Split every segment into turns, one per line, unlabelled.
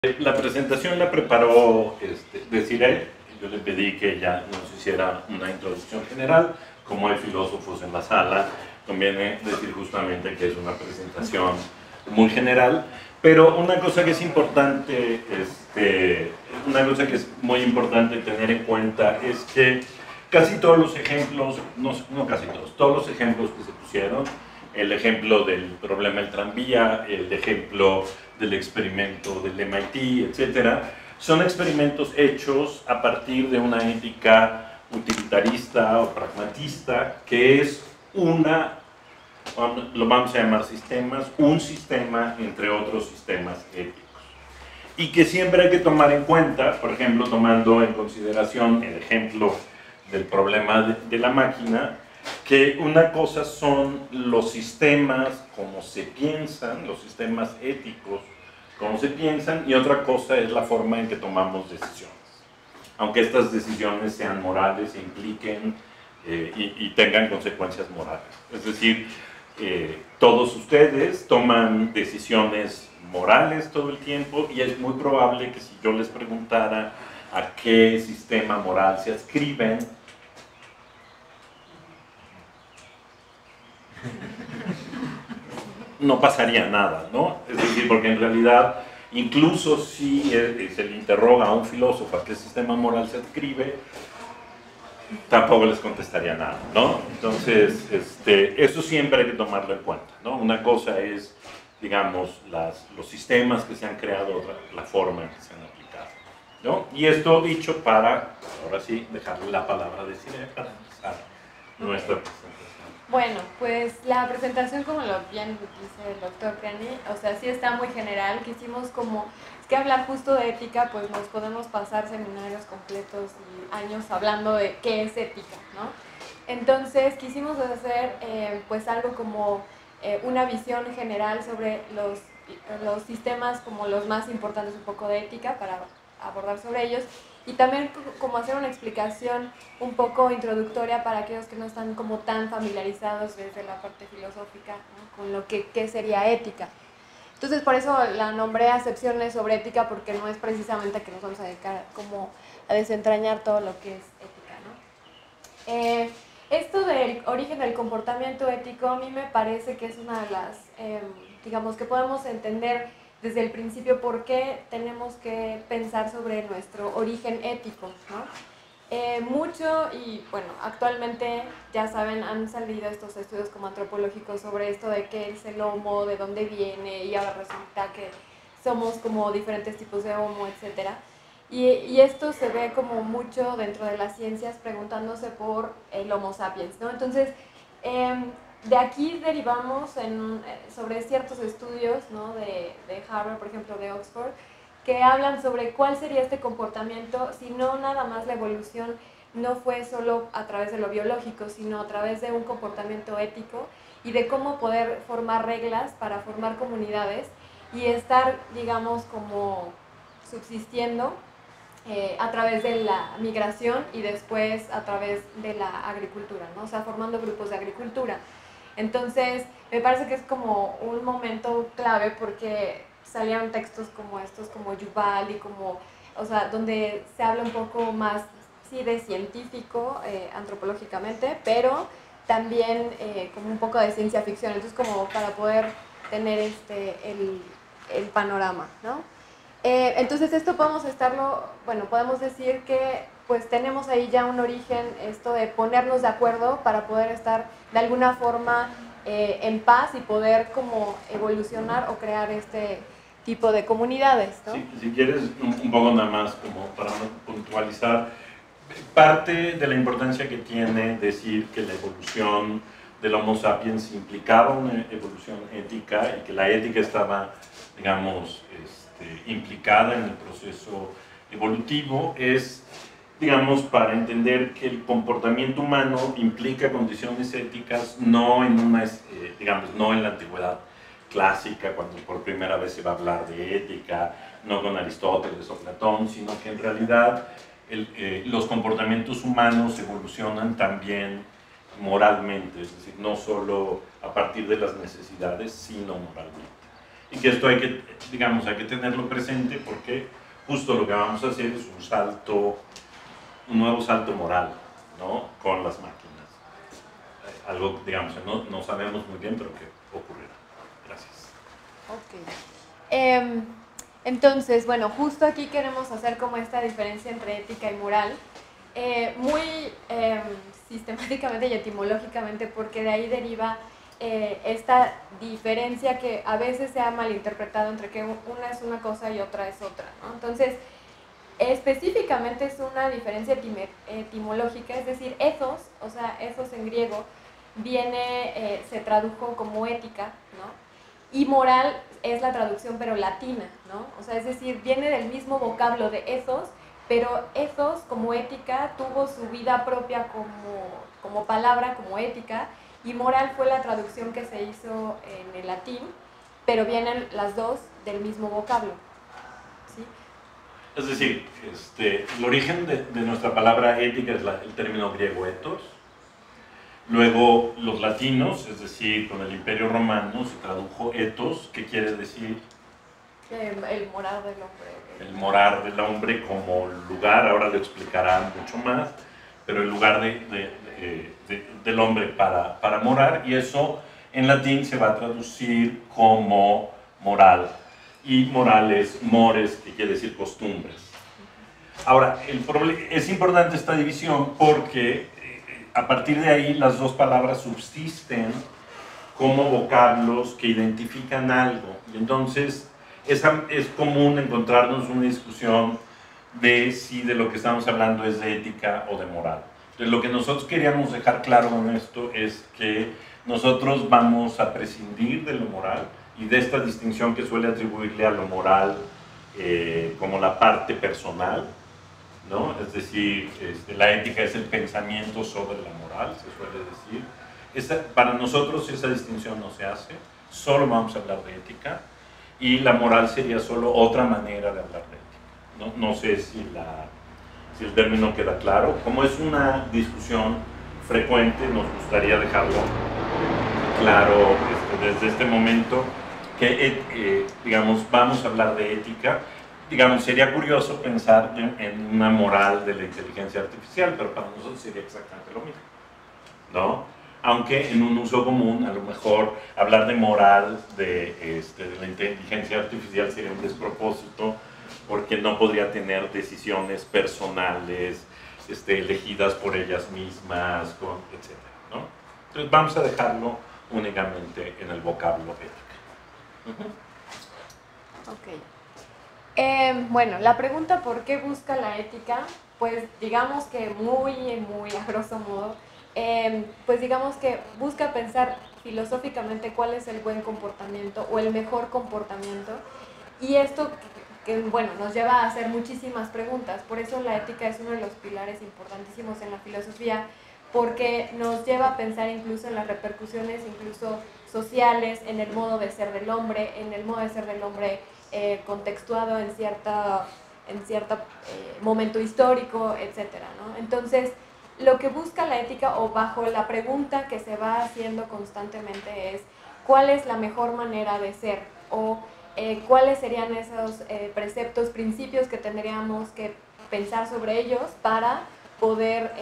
La presentación la preparó Desiree. Yo le pedí que ella nos hiciera una introducción general. Como hay filósofos en la sala, conviene decir justamente que es una presentación muy general. Pero una cosa que es importante, una cosa que es muy importante tener en cuenta es que casi todos los ejemplos, no casi todos los ejemplos que se pusieron, el ejemplo del problema del tranvía, el ejemplo del experimento del MIT, etcétera, son experimentos hechos a partir de una ética utilitarista o pragmatista, que es lo vamos a llamar sistemas, un sistema entre otros sistemas éticos. Y que siempre hay que tomar en cuenta, por ejemplo, tomando en consideración el ejemplo del problema de la máquina, que una cosa son los sistemas como se piensan, los sistemas éticos como se piensan, y otra cosa es la forma en que tomamos decisiones. Aunque estas decisiones sean morales e impliquen y tengan consecuencias morales. Es decir, todos ustedes toman decisiones morales todo el tiempo, y es muy probable que si yo les preguntara a qué sistema moral se adscriben, no pasaría nada, ¿no? Es decir, porque en realidad, incluso si se le interroga a un filósofo a qué sistema moral se adscribe, tampoco les contestaría nada, ¿no? Entonces, eso siempre hay que tomarlo en cuenta, ¿no? Una cosa es, digamos, los sistemas que se han creado, otra la forma en que se han aplicado, ¿no? Y esto dicho para, ahora sí, dejarle la palabra a Desiree para empezar nuestra presentación.
Bueno, pues la presentación, como lo bien dice el doctor Crani, o sea, sí está muy general. Quisimos es que hablar justo de ética, pues nos podemos pasar seminarios completos y años hablando de qué es ética, ¿no? Entonces quisimos hacer pues algo como una visión general sobre los sistemas como los más importantes un poco de ética para abordar sobre ellos, y también como hacer una explicación un poco introductoria para aquellos que no están como tan familiarizados desde la parte filosófica, ¿no? Con lo que qué sería ética. Entonces por eso la nombré Acepciones sobre ética, porque no es precisamente que nos vamos a dedicar como a desentrañar todo lo que es ética, ¿no? Esto del origen del comportamiento ético a mí me parece que es una de las, digamos, que podemos entender desde el principio por qué tenemos que pensar sobre nuestro origen ético, ¿no? Mucho, y bueno, actualmente ya saben, han salido estos estudios como antropológicos sobre esto de qué es el homo, de dónde viene, y ahora resulta que somos como diferentes tipos de homo, etc. Y esto se ve como mucho dentro de las ciencias preguntándose por el homo sapiens, ¿no? Entonces, de aquí derivamos sobre ciertos estudios, ¿no? de Harvard, por ejemplo, de Oxford, que hablan sobre cuál sería este comportamiento si no nada más la evolución no fue solo a través de lo biológico, sino a través de un comportamiento ético y de cómo poder formar reglas para formar comunidades y estar, digamos, como subsistiendo a través de la migración y después a través de la agricultura, ¿no? O sea, formando grupos de agricultura. Entonces, me parece que es como un momento clave porque salieron textos como estos, como Yuval y como, o sea, donde se habla un poco más, sí, de científico, antropológicamente, pero también como un poco de ciencia ficción, entonces como para poder tener el panorama, ¿no? Entonces esto podemos decir que pues tenemos ahí ya un origen, esto de ponernos de acuerdo para poder estar de alguna forma en paz y poder como evolucionar o crear este tipo de comunidades, ¿no?
Sí, si quieres un poco nada más como para puntualizar, parte de la importancia que tiene decir que la evolución del Homo sapiens implicaba una evolución ética y que la ética estaba, digamos, implicada en el proceso evolutivo es, digamos, para entender que el comportamiento humano implica condiciones éticas no en digamos, no en la antigüedad clásica, cuando por primera vez se va a hablar de ética, no con Aristóteles o Platón, sino que en realidad los comportamientos humanos evolucionan también moralmente, es decir, no solo a partir de las necesidades, sino moralmente. Y que esto hay que, digamos, hay que tenerlo presente porque justo lo que vamos a hacer es un nuevo salto moral, ¿no? Con las máquinas. Algo, digamos, no sabemos muy bien, pero que ocurrirá. Gracias.
Ok. Entonces, bueno, justo aquí queremos hacer como esta diferencia entre ética y moral, muy sistemáticamente y etimológicamente, porque de ahí deriva esta diferencia que a veces se ha malinterpretado entre que una es una cosa y otra es otra, ¿no? Entonces, específicamente es una diferencia etimológica, es decir, ethos, o sea, ethos en griego, se tradujo como ética, ¿no? Y moral es la traducción pero latina, ¿no? O sea, es decir, viene del mismo vocablo de ethos, pero ethos como ética tuvo su vida propia como palabra, como ética, y moral fue la traducción que se hizo en el latín, pero vienen las dos del mismo vocablo, ¿sí?
Es decir, el origen de nuestra palabra ética es el término griego ethos. Luego los latinos, es decir, con el Imperio Romano se tradujo ethos, que quiere decir
el morar del hombre.
El morar del hombre como lugar, ahora lo explicará mucho más, pero el lugar del hombre para morar, y eso en latín se va a traducir como moral, y moral es mores, que quiere decir costumbres. Ahora, es importante esta división porque a partir de ahí las dos palabras subsisten como vocablos que identifican algo. Y entonces es común encontrarnos una discusión de si de lo que estamos hablando es de ética o de moral. Entonces, lo que nosotros queríamos dejar claro con esto es que nosotros vamos a prescindir de lo moral y de esta distinción que suele atribuirle a lo moral como la parte personal, ¿no? Es decir, la ética es el pensamiento sobre la moral, se suele decir. Para nosotros esa distinción no se hace, solo vamos a hablar de ética, y la moral sería solo otra manera de hablar de ética. No sé si el término queda claro. Como es una discusión frecuente, nos gustaría dejarlo claro desde este momento, que digamos, vamos a hablar de ética. Digamos, sería curioso pensar en una moral de la inteligencia artificial, pero para nosotros sería exactamente lo mismo, ¿no? Aunque en un uso común, a lo mejor hablar de moral de la inteligencia artificial sería un despropósito, porque no podría tener decisiones personales elegidas por ellas mismas, etc., ¿no? Entonces vamos a dejarlo únicamente en el vocablo ética.
Ok. Bueno, la pregunta ¿por qué busca la ética? Pues digamos que muy a grosso modo, pues digamos que busca pensar filosóficamente cuál es el buen comportamiento o el mejor comportamiento, y esto bueno, nos lleva a hacer muchísimas preguntas. Por eso la ética es uno de los pilares importantísimos en la filosofía, porque nos lleva a pensar incluso en las repercusiones incluso sociales, en el modo de ser del hombre, contextuado en cierto momento histórico, etcétera, ¿no? Entonces, lo que busca la ética, o bajo la pregunta que se va haciendo constantemente, es ¿cuál es la mejor manera de ser? O cuáles serían esos preceptos, principios que tendríamos que pensar sobre ellos para poder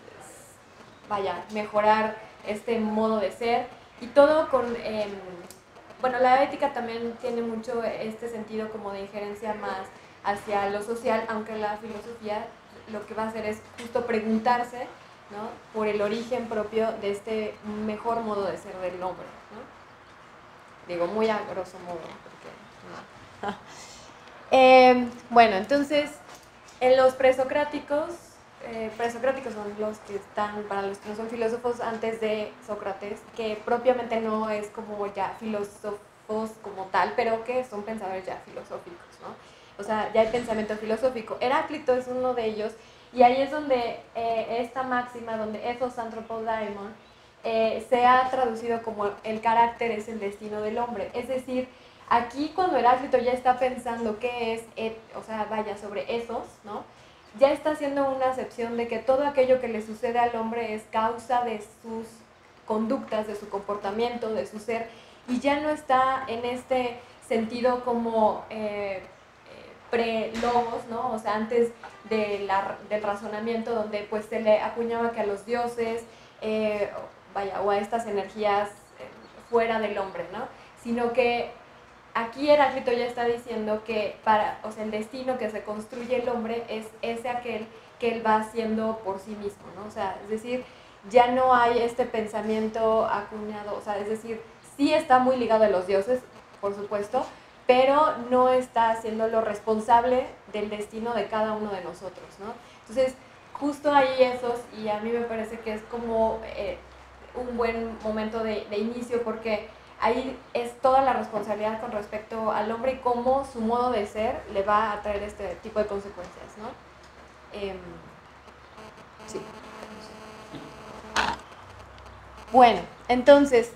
mejorar este modo de ser, y todo con bueno, la ética también tiene mucho este sentido como de injerencia más hacia lo social, aunque la filosofía lo que va a hacer es justo preguntarse, ¿no?, por el origen propio de este mejor modo de ser del hombre, ¿no? Digo, muy a grosso modo, porque no. Bueno, entonces, en los presocráticos son los que están, para los que no son filósofos, antes de Sócrates, que propiamente no es como ya filósofos como tal, pero que son pensadores ya filosóficos, ¿no? O sea, ya hay pensamiento filosófico. Heráclito es uno de ellos, y ahí es donde esta máxima, donde ethos anthropos daimon, se ha traducido como el carácter es el destino del hombre. Es decir, aquí cuando Heráclito ya está pensando qué es, sobre ethos, ¿no?, ya está haciendo una acepción de que todo aquello que le sucede al hombre es causa de sus conductas, de su comportamiento, de su ser, y ya no está en este sentido como pre-logos, ¿no? O sea, antes del razonamiento, donde pues se le acuñaba que a los dioses, o a estas energías fuera del hombre, ¿no? Sino que aquí Heráclito ya está diciendo que o sea, el destino que se construye el hombre es ese aquel que él va haciendo por sí mismo, ¿no? O sea, es decir, ya no hay este pensamiento acuñado, o sea, es decir, sí está muy ligado a los dioses, por supuesto, pero no está haciéndolo responsable del destino de cada uno de nosotros, ¿no? Entonces, justo ahí y a mí me parece que es como un buen momento de inicio, porque ahí es toda la responsabilidad con respecto al hombre y cómo su modo de ser le va a traer este tipo de consecuencias, ¿no? Sí. Bueno, entonces,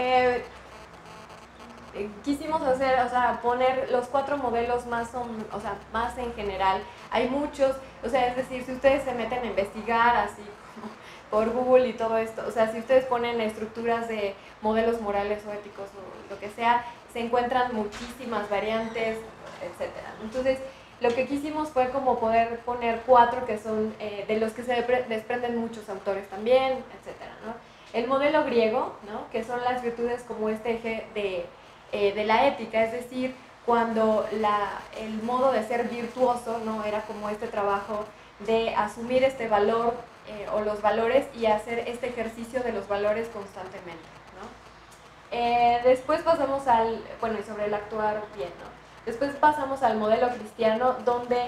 quisimos hacer, o sea, poner los 4 modelos más en general. Hay muchos, o sea, es decir, si ustedes se meten a investigar así por Google y todo esto, o sea, si ustedes ponen estructuras de modelos morales o éticos o lo que sea, se encuentran muchísimas variantes, etcétera. Entonces, lo que quisimos fue como poder poner 4 que son de los que se desprenden muchos autores también, etcétera, ¿no? El modelo griego, ¿no? Que son las virtudes como este eje de la ética, es decir, cuando el modo de ser virtuoso, ¿no? Era como este trabajo de asumir este valor o los valores y hacer este ejercicio de los valores constantemente, ¿no? Después pasamos y sobre el actuar bien, ¿no? Después pasamos al modelo cristiano, donde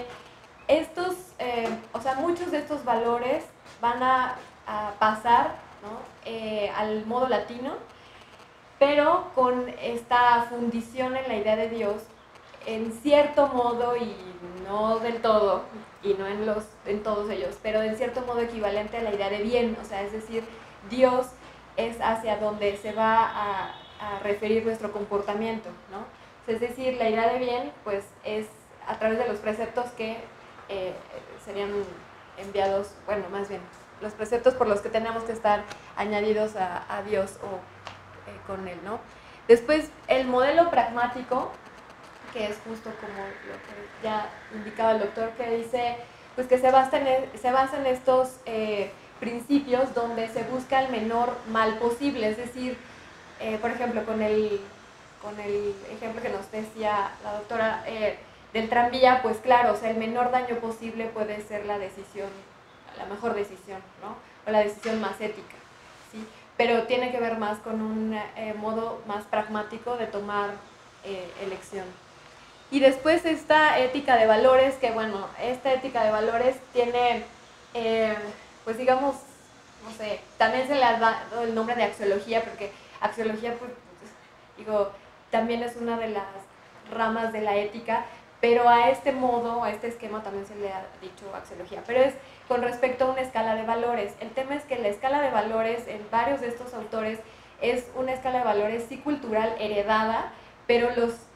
muchos de estos valores van a pasar, ¿no? Al modo latino, pero con esta fundición en la idea de Dios, en cierto modo, y no del todo, y no en todos ellos, pero en cierto modo equivalente a la idea de bien, o sea, es decir, Dios es hacia donde se va a referir nuestro comportamiento, ¿no? Es decir, la idea de bien, pues, es a través de los preceptos que serían enviados, bueno, más bien, los preceptos por los que tenemos que estar añadidos a Dios o con él, ¿no? Después, el modelo pragmático, que es justo como lo que ya indicaba el doctor, que dice pues que se basa en estos principios donde se busca el menor mal posible, es decir, por ejemplo, con el ejemplo que nos decía la doctora del tranvía, pues claro, o sea, el menor daño posible puede ser la mejor decisión, ¿no? O la decisión más ética, ¿sí? Pero tiene que ver más con un modo más pragmático de tomar elección. Y después esta ética de valores, que bueno, esta ética de valores tiene, pues digamos, no sé, también se le ha dado el nombre de axiología, porque axiología, pues, digo, también es una de las ramas de la ética, pero a este modo, a este esquema también se le ha dicho axiología, pero es con respecto a una escala de valores. El tema es que la escala de valores en varios de estos autores es una escala de valores sí cultural heredada, pero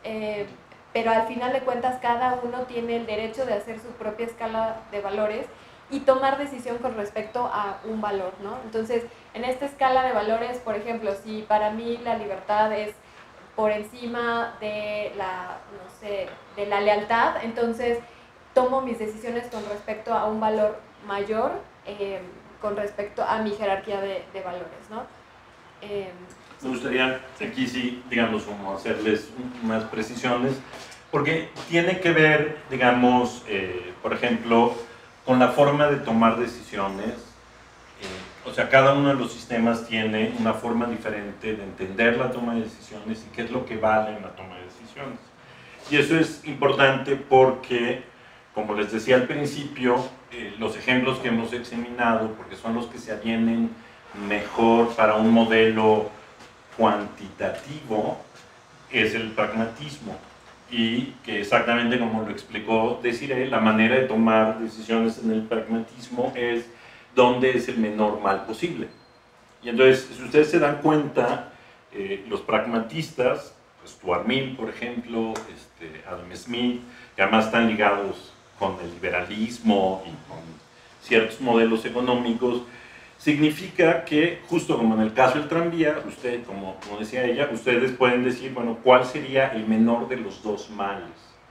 al final de cuentas cada uno tiene el derecho de hacer su propia escala de valores y tomar decisión con respecto a un valor, ¿no? Entonces, en esta escala de valores, por ejemplo, si para mí la libertad es por encima de de la lealtad, entonces tomo mis decisiones con respecto a un valor mayor, con respecto a mi jerarquía de valores, ¿no?
Me gustaría aquí sí, digamos, como hacerles unas precisiones, porque tiene que ver, digamos, por ejemplo, con la forma de tomar decisiones. O sea, cada uno de los sistemas tiene una forma diferente de entender la toma de decisiones y qué es lo que vale en la toma de decisiones. Y eso es importante porque, como les decía al principio, los ejemplos que hemos examinado, porque son los que se avienen mejor para un modelo cuantitativo, es el pragmatismo. Y que exactamente como lo explicó Desiree, la manera de tomar decisiones en el pragmatismo es dónde es el menor mal posible. Y entonces, si ustedes se dan cuenta, los pragmatistas, Stuart Mill, por ejemplo, Adam Smith, que además están ligados con el liberalismo y con ciertos modelos económicos, significa que, justo como en el caso del tranvía, usted, como decía ella, ustedes pueden decir, bueno, ¿cuál sería el menor de los dos males?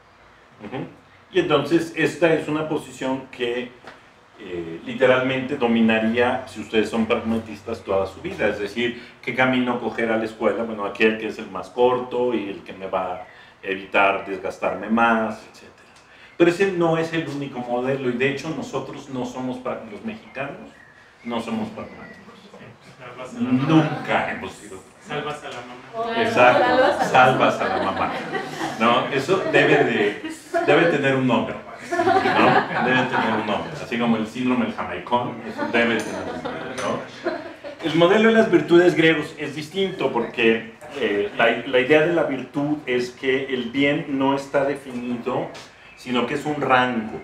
Y entonces esta es una posición que literalmente dominaría, si ustedes son pragmatistas, toda su vida. Es decir, ¿qué camino coger a la escuela? Bueno, aquel que es el más corto y el que me va a evitar desgastarme más, etc. Pero ese no es el único modelo, y de hecho nosotros no somos, los mexicanos, no somos pragmáticos. Nunca hemos sido.
Salvas a la mamá.
Exacto, salvas a la mamá. ¿No? Eso debe tener un nombre. ¿No? Debe tener un nombre. Así como el síndrome del jamaicón, eso debe tener un nombre. ¿No? El modelo de las virtudes griegos es distinto porque la idea de la virtud es que el bien no está definido, sino que es un rango.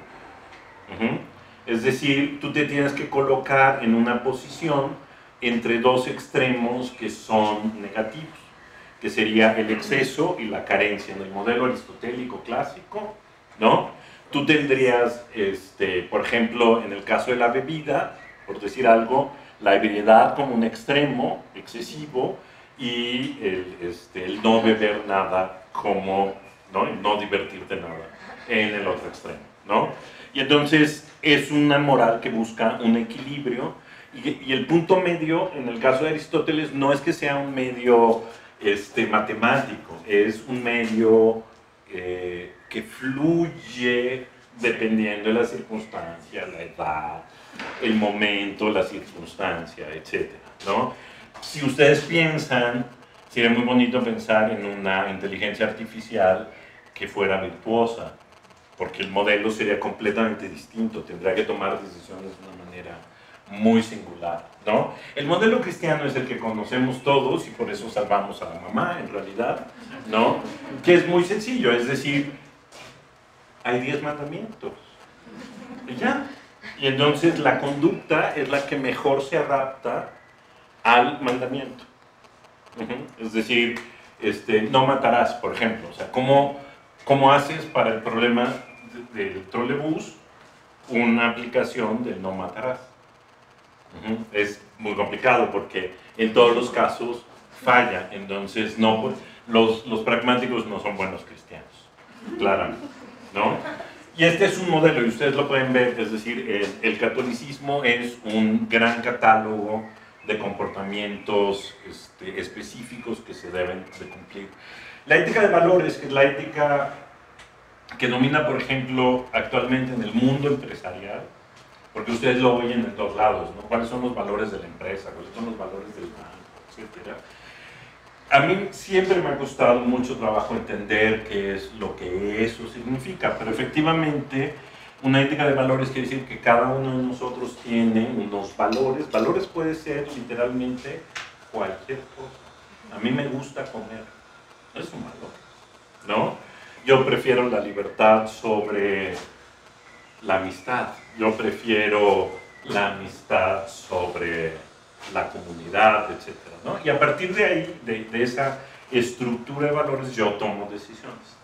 Es decir, tú te tienes que colocar en una posición entre dos extremos que son negativos, que sería el exceso y la carencia. En el modelo aristotélico clásico, ¿no? Tú tendrías, por ejemplo, en el caso de la bebida, por decir algo, la ebriedad como un extremo excesivo y el no beber nada como, ¿no? El no divertirte nada en el otro extremo, ¿no? Y entonces es una moral que busca un equilibrio, y el punto medio, en el caso de Aristóteles, no es que sea un medio matemático, es un medio que fluye dependiendo de la circunstancia, la edad, el momento, la circunstancia, etc., ¿no? Si ustedes piensan, sería muy bonito pensar en una inteligencia artificial que fuera virtuosa, porque el modelo sería completamente distinto, tendría que tomar decisiones de una manera muy singular, ¿no? El modelo cristiano es el que conocemos todos y por eso salvamos a la mamá, en realidad, ¿no? Que es muy sencillo, es decir, hay 10 mandamientos, y ya. Y entonces la conducta es la que mejor se adapta al mandamiento. Es decir, no matarás, por ejemplo. O sea, ¿cómo haces para el problema del trolebús una aplicación del no matarás? Es muy complicado porque en todos los casos falla. Entonces, no, los pragmáticos no son buenos cristianos, claramente, ¿no? Y este es un modelo, y ustedes lo pueden ver, es decir, el catolicismo es un gran catálogo de comportamientos específicos que se deben de cumplir. La ética de valores, que es la ética que domina, por ejemplo, actualmente en el mundo empresarial, porque ustedes lo oyen en todos lados, ¿no? ¿Cuáles son los valores de la empresa? ¿Cuáles son los valores del banco? Etcétera. A mí siempre me ha costado mucho trabajo entender qué es lo que eso significa, pero efectivamente una ética de valores quiere decir que cada uno de nosotros tiene unos valores. Valores puede ser literalmente cualquier cosa. A mí me gusta comer, es un valor, ¿no? Yo prefiero la libertad sobre la amistad, yo prefiero la amistad sobre la comunidad, etc., ¿no? Y a partir de ahí, de esa estructura de valores, yo tomo decisiones.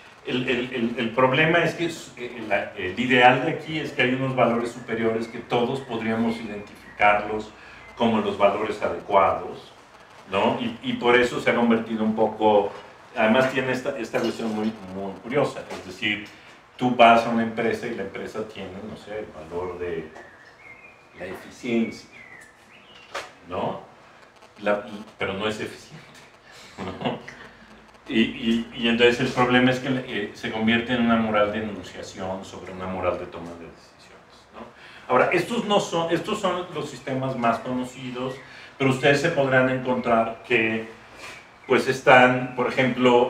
El problema es que el ideal de aquí es que hay unos valores superiores que todos podríamos identificarlos como los valores adecuados, ¿no? Y por eso se ha convertido un poco, además tiene esta cuestión muy curiosa, es decir, tú vas a una empresa y la empresa tiene, no sé, el valor de la eficiencia, ¿no? Pero no es eficiente, ¿no? Y entonces el problema es que se convierte en una moral de enunciación sobre una moral de toma de decisiones, ¿no? Ahora, estos son los sistemas más conocidos, pero ustedes se podrán encontrar que pues están, por ejemplo,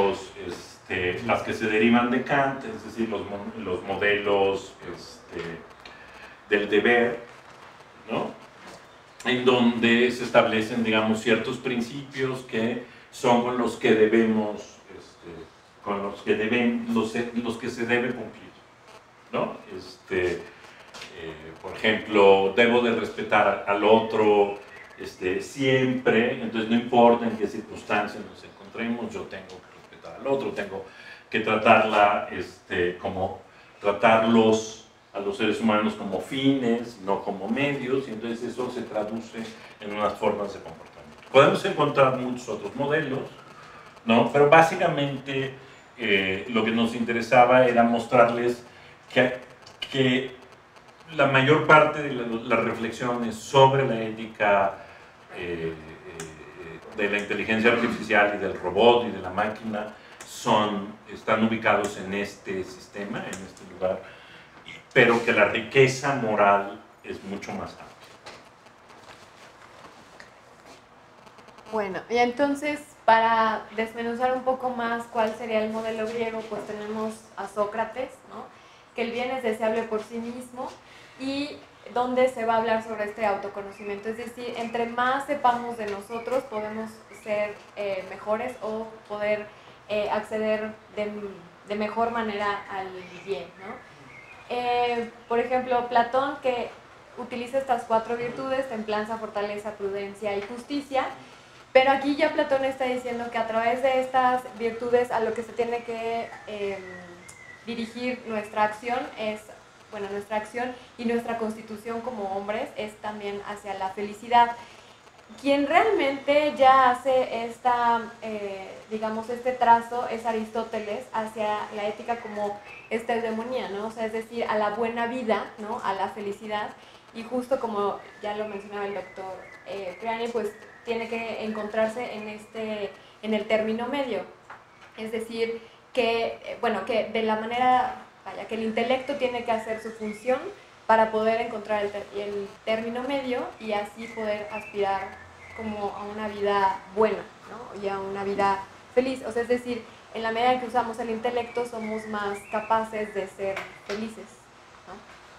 las que se derivan de Kant, es decir, los modelos del deber, ¿no? En donde se establecen, digamos, ciertos principios que son con los que debemos, los que se debe cumplir, ¿no? Por ejemplo, debo de respetar al otro siempre, entonces no importa en qué circunstancias nos encontremos, yo tengo que respetar al otro, tengo que tratarlos a los seres humanos como fines, no como medios, y entonces eso se traduce en unas formas de comportamiento. Podemos encontrar muchos otros modelos, ¿no? Pero básicamente lo que nos interesaba era mostrarles que la mayor parte de las reflexiones sobre la ética de la inteligencia artificial y del robot y de la máquina están ubicados en este sistema, en este lugar, pero que la riqueza moral es mucho más amplia.
Bueno, y entonces, para desmenuzar un poco más cuál sería el modelo griego, pues tenemos a Sócrates, ¿no? Que el bien es deseable por sí mismo, y donde se va a hablar sobre este autoconocimiento, es decir, entre más sepamos de nosotros, podemos ser mejores o poder acceder de mejor manera al bien, ¿no? Por ejemplo, Platón, que utiliza estas 4 virtudes: templanza, fortaleza, prudencia y justicia. Pero aquí ya Platón está diciendo que a través de estas virtudes a lo que se tiene que dirigir nuestra acción nuestra acción y nuestra constitución como hombres es también hacia la felicidad. Quien realmente ya hace este trazo es Aristóteles hacia la ética como esta eudemonía, ¿no? O sea, es decir, a la buena vida, ¿no? A la felicidad. Y justo como ya lo mencionaba el doctor Priani, pues tiene que encontrarse en el término medio. Es decir, que de la manera, que el intelecto tiene que hacer su función para poder encontrar el término medio y así poder aspirar como a una vida buena, ¿no? Y a una vida feliz. O sea, es decir, en la medida en que usamos el intelecto somos más capaces de ser felices, ¿no?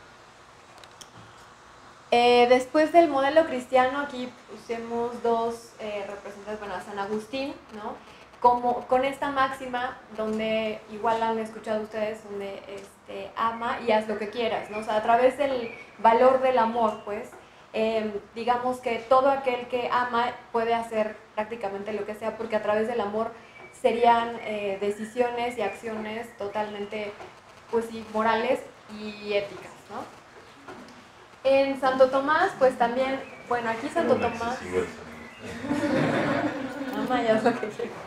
Después del modelo cristiano, aquí pusimos 2 representantes, a San Agustín, ¿no? Con esta máxima, donde igual han escuchado ustedes, donde ama y haz lo que quieras, ¿no? O sea, a través del valor del amor, pues, digamos que todo aquel que ama puede hacer prácticamente lo que sea, porque a través del amor serían decisiones y acciones totalmente, pues sí, morales y éticas, ¿no? En Santo Tomás, pues también, aquí Santo Tomás... Mamá, ya es lo que quiero.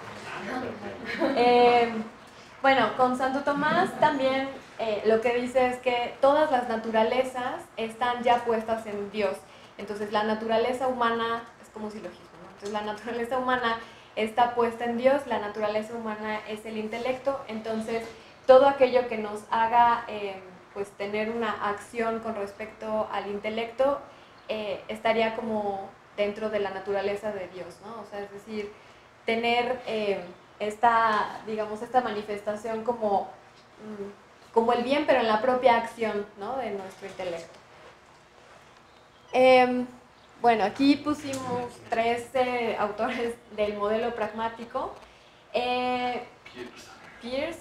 Con Santo Tomás también lo que dice es que todas las naturalezas están ya puestas en Dios. Entonces la naturaleza humana, es como un silogismo, ¿no? Entonces la naturaleza humana está puesta en Dios, la naturaleza humana es el intelecto, entonces todo aquello que nos haga pues tener una acción con respecto al intelecto estaría como dentro de la naturaleza de Dios, ¿no? O sea, es decir, tener esta manifestación como el bien, pero en la propia acción, ¿no? De nuestro intelecto. Aquí pusimos 3 autores del modelo pragmático. Peirce,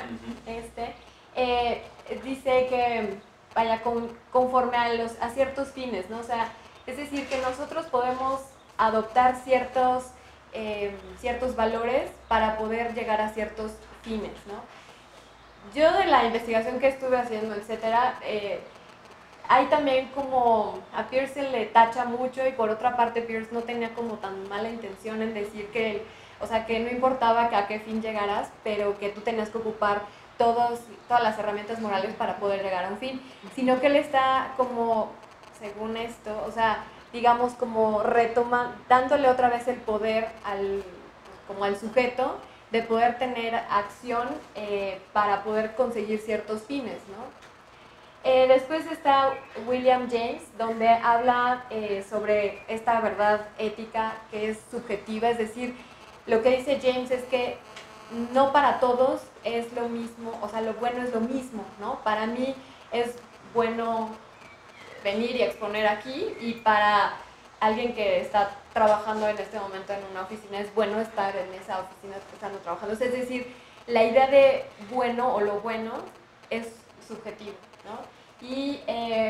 dice que conforme a ciertos fines, ¿no? O sea, es decir, que nosotros podemos adoptar ciertos valores para poder llegar a ciertos fines, ¿no? Yo de la investigación que estuve haciendo, etcétera, hay también como a Peirce se le tacha mucho y por otra parte Peirce no tenía como tan mala intención en decir que no importaba a qué fin llegaras, pero que tú tenías que ocupar todas las herramientas morales para poder llegar a un fin, sino que él está como, según esto, o sea, digamos como dándole otra vez el poder al sujeto de poder tener acción para poder conseguir ciertos fines, ¿no? Después está William James, donde habla sobre esta verdad ética que es subjetiva, es decir, lo que dice James es que no para todos es lo mismo, o sea, lo bueno es lo mismo, ¿no? Para mí es bueno venir y exponer aquí, y para alguien que está trabajando en este momento en una oficina es bueno estar en esa oficina estando trabajando. Es decir, la idea de bueno o lo bueno es subjetivo, ¿no? Y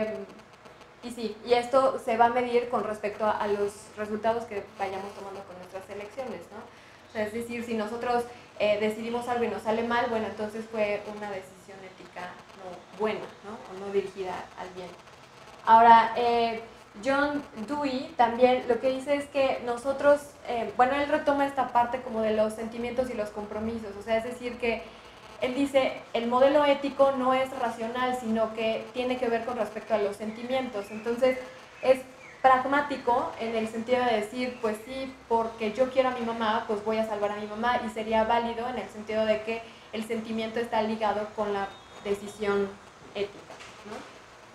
esto se va a medir con respecto a los resultados que vayamos tomando con nuestras elecciones, ¿no? O sea, es decir, si nosotros decidimos algo y nos sale mal, bueno, entonces fue una decisión ética no buena, ¿no? O no dirigida al bien. Ahora, John Dewey también lo que dice es que nosotros, bueno, él retoma esta parte como de los sentimientos y los compromisos, o sea, es decir que él dice, el modelo ético no es racional, sino que tiene que ver con respecto a los sentimientos. Entonces, es pragmático en el sentido de decir, pues sí, porque yo quiero a mi mamá, pues voy a salvar a mi mamá, y sería válido en el sentido de que el sentimiento está ligado con la decisión ética, ¿no?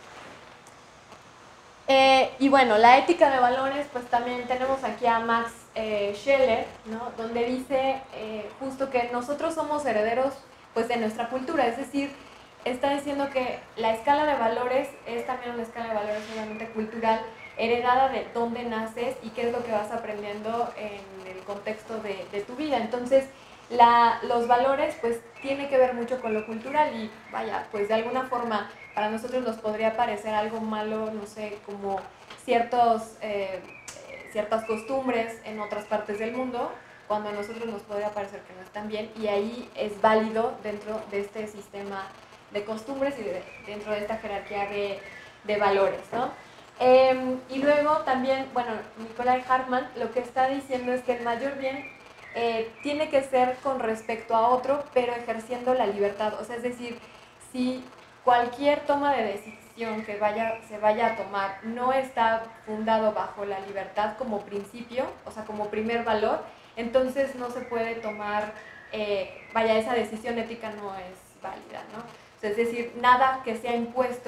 Y bueno, la ética de valores, pues también tenemos aquí a Max Scheler, ¿no? Donde dice justo que nosotros somos herederos pues de nuestra cultura, es decir, está diciendo que la escala de valores es también una escala de valores obviamente cultural, heredada de dónde naces y qué es lo que vas aprendiendo en el contexto de tu vida. Entonces, los valores pues tiene que ver mucho con lo cultural y vaya, pues de alguna forma para nosotros nos podría parecer algo malo, no sé, como ciertas costumbres en otras partes del mundo, cuando a nosotros nos podría parecer que no están bien, y ahí es válido dentro de este sistema de costumbres y dentro de esta jerarquía de valores, ¿no? Y luego también, bueno, Nikolai Hartmann lo que está diciendo es que el mayor bien tiene que ser con respecto a otro, pero ejerciendo la libertad, o sea, es decir, si cualquier toma de decisión que se vaya a tomar no está fundado bajo la libertad como principio, o sea, como primer valor, entonces no se puede tomar, esa decisión ética no es válida, ¿no? O sea, es decir, nada que sea impuesto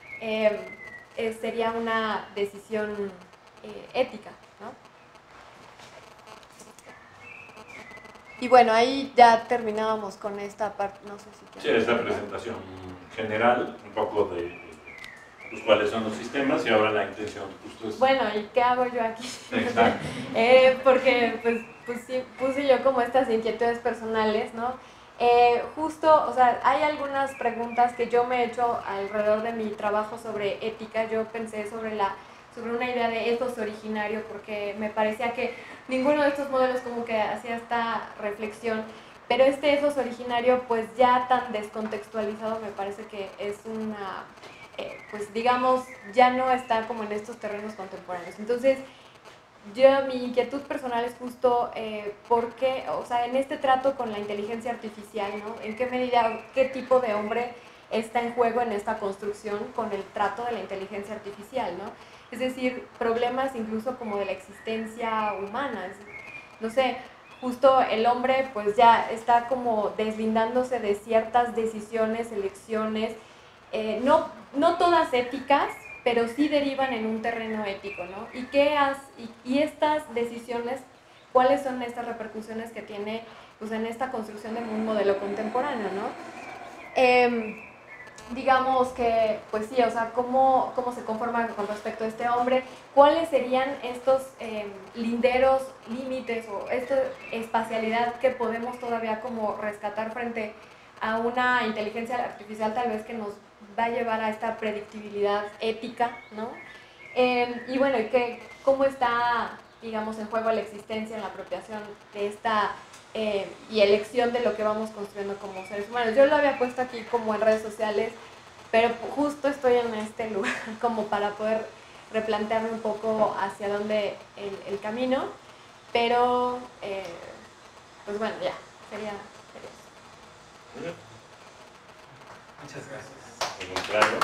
sería una decisión ética, ¿no? Y bueno, ahí ya terminábamos con esta parte, no sé si...
Sí, esta presentación general, un poco de pues, cuáles son los sistemas y ahora la intención justo es...
Bueno, ¿y qué hago yo aquí?
Exacto.
Porque pues sí, puse yo como estas inquietudes personales, ¿no? Justo, o sea, hay algunas preguntas que yo me he hecho alrededor de mi trabajo sobre ética. Yo pensé sobre una idea de ethos originario, porque me parecía que ninguno de estos modelos como que hacía esta reflexión, pero este ethos originario pues ya tan descontextualizado me parece que es una, pues digamos, ya no está como en estos terrenos contemporáneos. Entonces, mi inquietud personal es justo por qué, o sea, en este trato con la inteligencia artificial, ¿no? ¿En qué medida, qué tipo de hombre está en juego en esta construcción con el trato de la inteligencia artificial, ¿no? Es decir, problemas incluso como de la existencia humana, no sé, justo el hombre pues ya está como deslindándose de ciertas decisiones, elecciones, no todas éticas, pero sí derivan en un terreno ético, ¿no? Y estas decisiones, ¿cuáles son estas repercusiones que tiene pues, en esta construcción de un modelo contemporáneo, ¿no? Digamos que, pues sí, o sea, cómo se conforma con respecto a este hombre, cuáles serían estos linderos, límites o esta espacialidad que podemos todavía como rescatar frente a una inteligencia artificial tal vez que nos va a llevar a esta predictibilidad ética, ¿no? Y bueno, cómo está, digamos, en juego la existencia, la apropiación de esta y elección de lo que vamos construyendo como seres humanos. Yo lo había puesto aquí como en redes sociales, pero justo estoy en este lugar como para poder replantearme un poco hacia dónde el camino, pero pues bueno, ya, sería eso.
Muchas gracias.
Claro.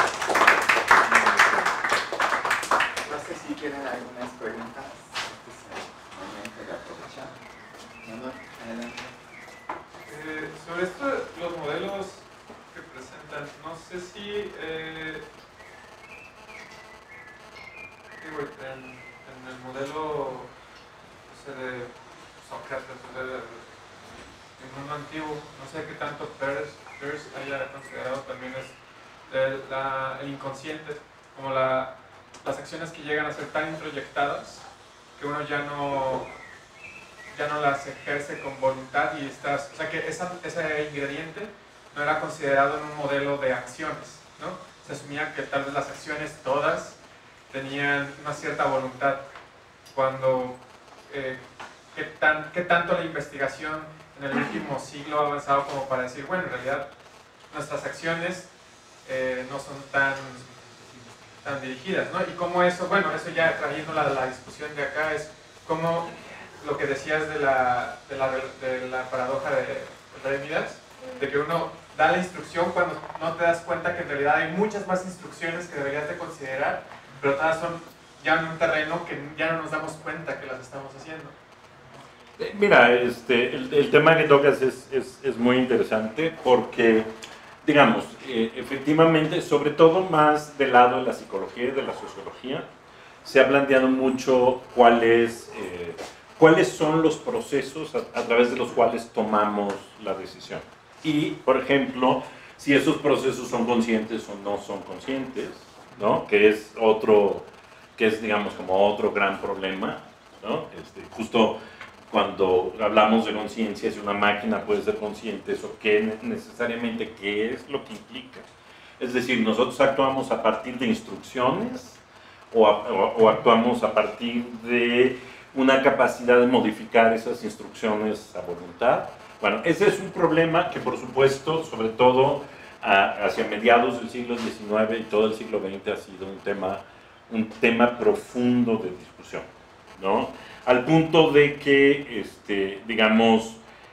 No sé si quieren algunas preguntas. Momento de aprovechar. No, adelante.
Sobre esto, los modelos que presentan, no sé si digo, en el modelo de Sócrates, el mundo antiguo, no sé qué tanto Peirce haya considerado también el inconsciente, como las acciones que llegan a ser tan introyectadas que uno ya no las ejerce con voluntad y o sea que ese ingrediente no era considerado en un modelo de acciones, ¿no? Se asumía que tal vez las acciones todas tenían una cierta voluntad, cuando ¿qué tanto la investigación en el último siglo ha avanzado como para decir, bueno, en realidad nuestras acciones no son tan dirigidas, ¿no? Y cómo eso, bueno, eso ya trayendo la discusión de acá, es como lo que decías de la paradoja de Midas, de que uno da la instrucción cuando no te das cuenta que en realidad hay muchas más instrucciones que deberías de considerar, pero todas son ya en un terreno que ya no nos damos cuenta que las estamos haciendo.
Mira, el tema que tocas es muy interesante porque, digamos, efectivamente, sobre todo más del lado de la psicología y de la sociología, se ha planteado mucho cuáles son los procesos a través de los cuales tomamos la decisión. Y, por ejemplo, si esos procesos son conscientes o no son conscientes, ¿no? Que es digamos, como otro gran problema, ¿no? Justo cuando hablamos de conciencia, si una máquina puede ser consciente, ¿eso necesariamente qué es lo que implica? Es decir, nosotros actuamos a partir de instrucciones o actuamos a partir de una capacidad de modificar esas instrucciones a voluntad. Bueno, ese es un problema que, por supuesto, sobre todo hacia mediados del siglo XIX y todo el siglo XX ha sido un tema profundo de discusión, ¿no? Al punto de que, digamos,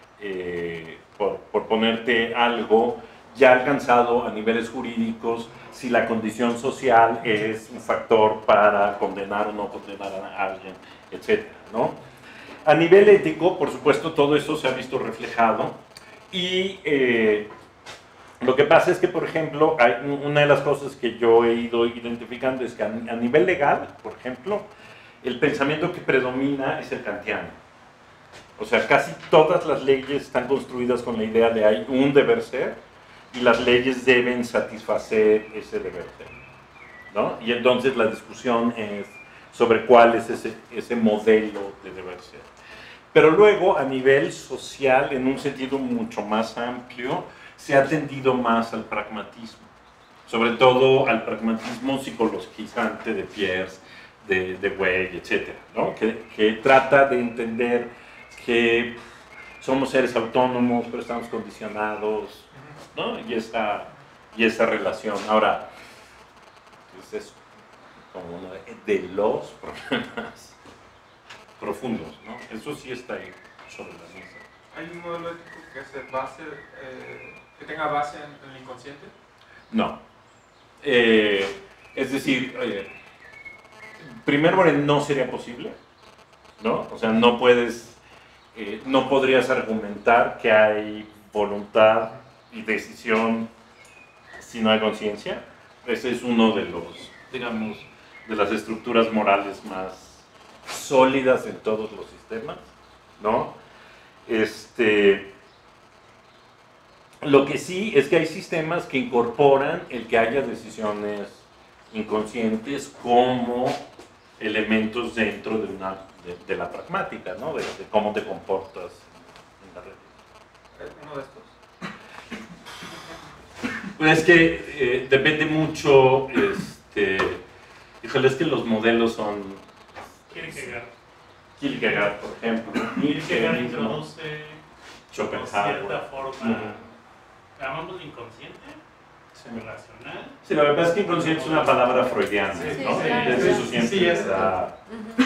por ponerte algo, ya ha alcanzado a niveles jurídicos si la condición social es un factor para condenar o no condenar a alguien, etc., ¿no? A nivel ético, por supuesto, todo eso se ha visto reflejado y lo que pasa es que, por ejemplo, una de las cosas que yo he ido identificando es que a nivel legal, por ejemplo, el pensamiento que predomina es el kantiano. O sea, casi todas las leyes están construidas con la idea de hay un deber ser y las leyes deben satisfacer ese deber ser, ¿no? Y entonces la discusión es sobre cuál es ese modelo de deber ser. Pero luego, a nivel social, en un sentido mucho más amplio, se ha tendido más al pragmatismo, sobre todo al pragmatismo psicologizante de Peirce, de Weil, etc., ¿no? que trata de entender que somos seres autónomos, pero estamos condicionados, ¿no? y esa relación. Ahora, pues es como uno de los problemas profundos, ¿no? Eso sí está ahí sobre la mesa.
¿Hay un modelo ético que tenga base en el inconsciente?
No. Es decir, primero no sería posible, ¿no? O sea, no podrías argumentar que hay voluntad y decisión si no hay conciencia. Ese es uno de los, digamos, de las estructuras morales más sólidas en todos los sistemas, ¿no? Lo que sí es que hay sistemas que incorporan el que haya decisiones inconscientes como elementos dentro de la pragmática, ¿no? De cómo te comportas en la realidad.
¿Uno de estos?
Pues es que depende mucho, híjole, es que los modelos son... Kierkegaard, por ejemplo.
Kierkegaard introduce de
Schopenhauer.
cierta forma, llamamos inconsciente, racional.
Sí, lo que pasa es que inconsciente es una palabra freudiana,
Sí,
¿no?
claro.
Eso siempre
Sí, es.
está...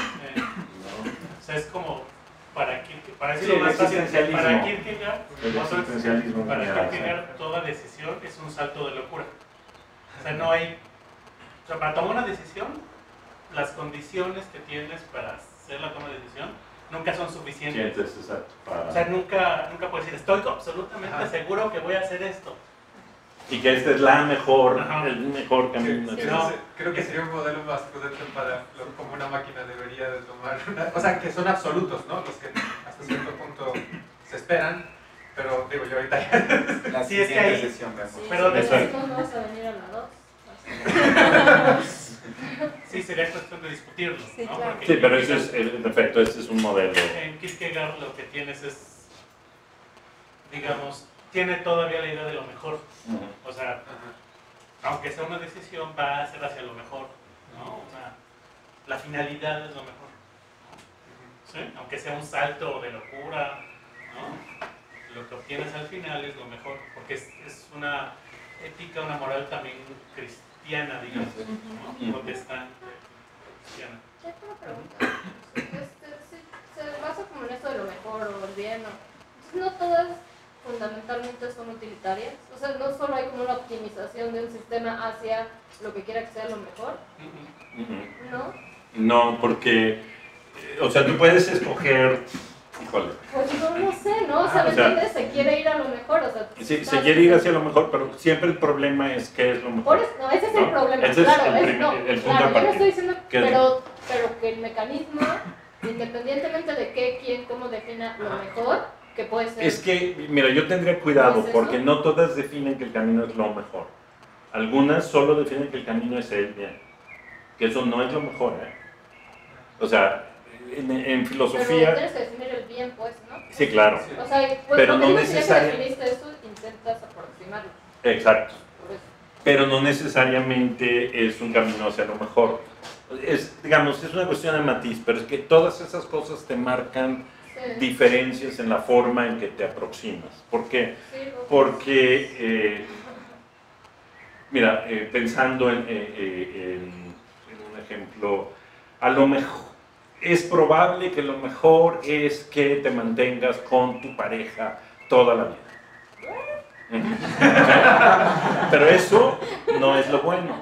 O sea, es como para
Sí,
decirlo
el
más fácil,
existencialismo.
para Kierkegaard,
El existencialismo
para
general,
Kierkegaard toda decisión es un salto de locura. O sea, no hay, o sea, para tomar una decisión, las condiciones que tienes para hacer la toma de decisión nunca son suficientes.
Sí, entonces, exacto,
O sea, nunca puedes decir, estoy absolutamente seguro que voy a hacer esto.
y que esta es la mejor,
Ajá.
el mejor camino.
Sí.
Creo que sería un modelo más prudente para como una máquina debería de tomar. O sea, que son absolutos, ¿no? Los que hasta cierto punto se esperan, pero digo yo ahorita ya.
La
Sí, es que
siguiente
ahí-
sesión vemos.
Sí,
Pero
sí,
después-
después vamos a venir a la 2.
Sí, sería cuestión de discutirlo,
Sí,
¿no?
claro.
Porque
Sí, pero ese
Kierkegaard-
es, en efecto, ese es un modelo.
En Kierkegaard lo que tienes es, digamos, tiene todavía la idea de lo mejor. O sea, aunque sea una decisión, va a ser hacia lo mejor, ¿no? La finalidad es lo mejor, ¿sí? Aunque sea un salto de locura, ¿no? Lo que obtienes al final es lo mejor, porque es una ética, una moral también cristiana, digamos, ¿no? Protestante, cristiana.
Ya tengo una pregunta. Se basa como en esto de lo mejor o el bien, ¿no? Entonces no todas fundamentalmente son utilitarias. O sea, no solo hay como una optimización de un sistema hacia lo que quiera que sea lo mejor, ¿no?
No, porque, o sea, tú puedes escoger, híjole.
Pues no sé, ¿no? O sea, ¿me entiendes? Se quiere ir a lo mejor, o sea...
Sí, se quiere ir hacia lo mejor, pero siempre el problema es qué es lo mejor.
Por eso, no, ese es el
¿no?
problema,
Ese
claro,
es el,
no,
el punto
claro,
de
yo no
partida.
estoy diciendo,
¿Qué es?
pero que el mecanismo, independientemente de qué, quién, cómo defina lo mejor, que puede ser...
Es que, mira, yo tendría cuidado
¿Es eso?
porque no todas definen que el camino es lo mejor. Algunas solo definen que el camino es el bien. Que eso no es lo mejor, ¿eh? O sea, en filosofía...
Pero tienes que definir el bien, pues, ¿no?
Sí, claro.
O sea, pues
Pero
lo que
no
digo es que ya que
necesariamente.
definiste eso, intentas aproximarlo.
Exacto.
Por eso.
Pero no necesariamente es un camino hacia lo mejor. Es, digamos, es una cuestión de matiz, pero es que todas esas cosas te marcan
Sí,
diferencias en la forma en que te aproximas. ¿Por qué?
sí,
Porque, mira, pensando en un ejemplo, a lo mejor es probable que lo mejor es que te mantengas con tu pareja toda la vida. Pero eso no es lo bueno.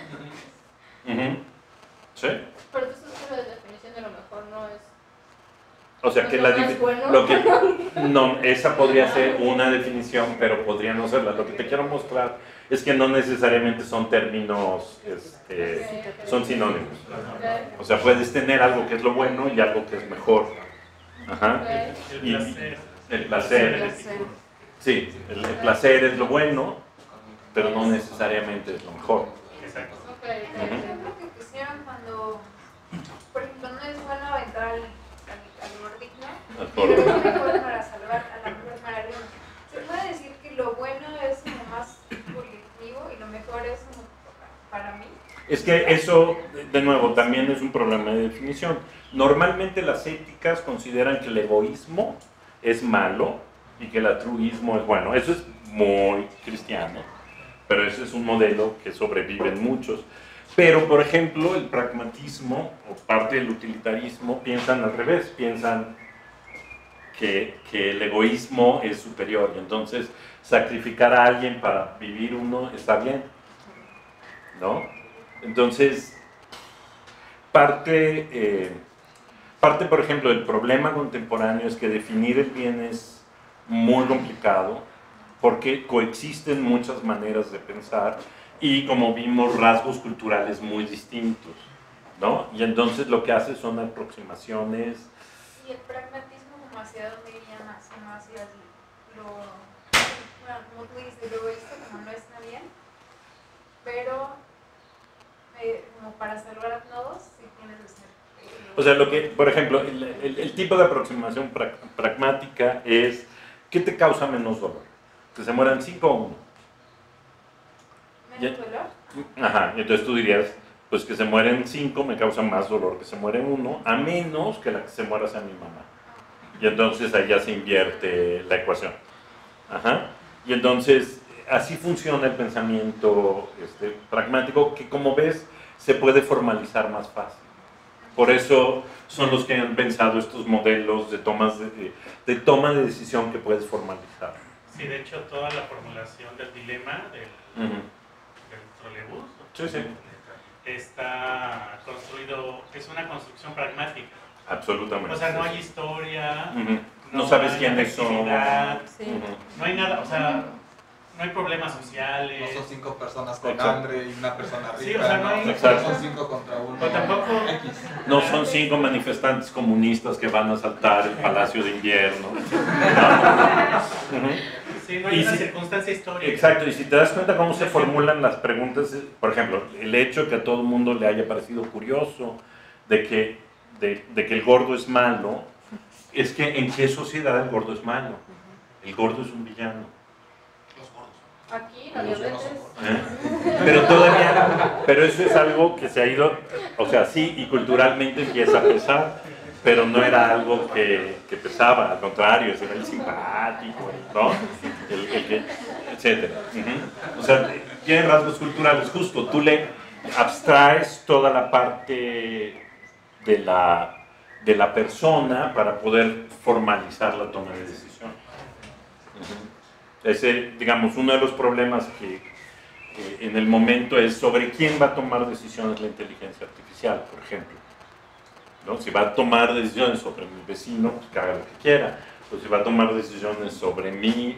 ¿Sí?
Pero entonces la definición de lo mejor no es...
O sea, que
¿No
la
es bueno?
lo que no, esa podría ser una definición, pero podría no serla. Lo que te quiero mostrar es que no necesariamente son términos, son sinónimos. O sea, puedes tener algo que es lo bueno y algo que es mejor. Ajá.
El
Y
placer.
el placer. Sí, el placer es lo bueno, pero no necesariamente es lo mejor.
Exacto.
Ok,
El ejemplo que pusieron cuando, por ejemplo, no es bueno entrar al gordito, pero es mejor para salvar a la mujer maravilla. Se puede decir que lo bueno es como más colectivo y lo mejor es como para mí.
Es que eso, de nuevo, también es un problema de definición. Normalmente las éticas consideran que el egoísmo es malo y que el altruismo es bueno. Eso es muy cristiano, pero ese es un modelo que sobrevive en muchos. Pero, por ejemplo, el pragmatismo o parte del utilitarismo piensan al revés, piensan que el egoísmo es superior y entonces sacrificar a alguien para vivir uno está bien, ¿no? Entonces, parte, por ejemplo, del problema contemporáneo es que definir el bien es muy complicado porque coexisten muchas maneras de pensar y, como vimos, rasgos culturales muy distintos, ¿no? Y entonces lo que hace son aproximaciones.
Y el pragmatismo, como hacia dónde iría más, como hacia lo, bueno, como tú dices, lo egoísta, como no está bien, pero como para salvar a todos, sí tienes que ser.
O sea, lo que, por ejemplo, el tipo de aproximación pragmática es ¿qué te causa menos dolor? ¿Que se mueran 5 o 1?
¿Menos dolor?
Ajá, entonces tú dirías, pues que se mueren 5 me causa más dolor que se muere 1, a menos que la que se muera sea mi mamá. Y entonces ahí ya se invierte la ecuación. Ajá. Y entonces así funciona el pensamiento pragmático, que como ves se puede formalizar más fácil. Por eso son los que han pensado estos modelos de toma de decisión que puedes formalizar.
Sí, de hecho, toda la formulación del dilema del trolebús
Sí, sí.
está construido, es una construcción pragmática.
Absolutamente.
O sea, no hay historia,
No sabes
hay
quiénes son.
afectividad,
Sí.
no hay nada, o sea, no hay problemas sociales.
No son 5 personas con
Exacto.
hambre y una persona rica.
Sí, o sea, no hay-
Exacto.
Son 5 contra 1.
Pero tampoco-
X.
No son 5 manifestantes comunistas que van a asaltar el Palacio de Invierno.
Sí, no hay
Y
una
si-
circunstancia histórica.
Exacto, y si te das cuenta cómo se formulan las preguntas, por ejemplo, el hecho de que a todo el mundo le haya parecido curioso de que el gordo es malo, es que ¿en qué sociedad el gordo es malo? El gordo es un villano.
Los gordos.
Aquí, la
Los
diabetes...
¿Eh? Pero eso es algo que se ha ido, o sea, sí, y culturalmente empieza a pesar, pero no era algo que pesaba, al contrario, ese era el simpático, ¿no? El que etcétera. O sea, tienen rasgos culturales, justo, tú le abstraes toda la parte de la persona para poder formalizar la toma de decisión. Ese, digamos, uno de los problemas que en el momento es sobre quién va a tomar decisiones la inteligencia artificial, por ejemplo. ¿No? Si va a tomar decisiones sobre mi vecino, pues que haga lo que quiera. O si va a tomar decisiones sobre mí,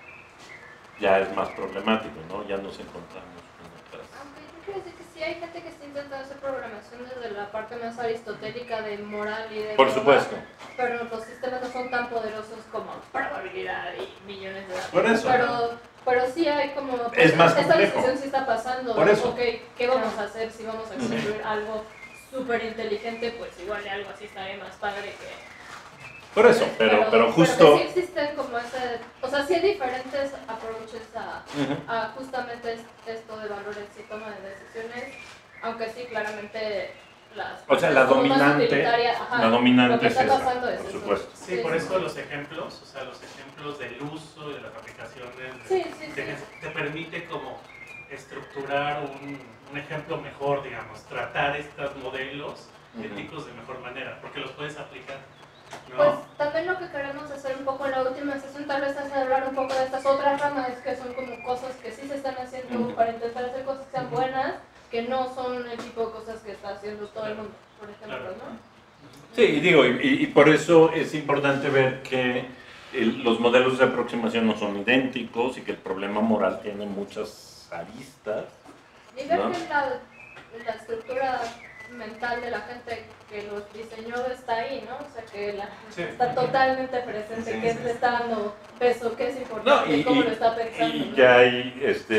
ya es más problemático, ¿no? Ya nos encontramos con otras.
Aunque yo quiero decir que sí hay gente que está intentando hacer programación desde la parte más aristotélica de moral y de...
Por supuesto.
Pero los sistemas no son tan poderosos como probabilidad y millones de datos.
Por eso.
Pero sí hay como...
Es más
esta
complejo.
decisión sí está pasando.
Por eso.
Ok, ¿qué vamos a hacer si vamos a construir algo súper inteligente? Pues igual de algo así estaría más padre que...
Por eso, pero justo...
Pero que sí existen como ese... O sea, sí hay diferentes approaches a justamente esto de valores y toma de decisiones, aunque sí, claramente las...
O sea, la
como más
dominante
utilitaria, ajá,
es
lo que está
esa,
pasando es
por
eso.
supuesto.
Sí, por eso los ejemplos, o sea, los ejemplos del uso y de las aplicaciones
Sí, sí,
te permite como estructurar un ejemplo mejor, digamos, tratar estos modelos éticos de mejor manera, porque los puedes aplicar. ¿No?
Pues también lo que queremos hacer un poco en la última sesión tal vez es hablar un poco de estas otras ramas que son como cosas que sí se están haciendo para intentar hacer cosas que sean buenas, que no son el tipo de cosas que está haciendo todo el mundo, por ejemplo, ¿no?
Sí, y digo, y por eso es importante ver que los modelos de aproximación no son idénticos y que el problema moral tiene muchas aristas.
Y ver
¿no?
que la estructura mental de la gente que los diseñó está ahí, ¿no? O sea, que está totalmente presente, que le está dando peso, que es importante, cómo lo está pensando.
Y ya hay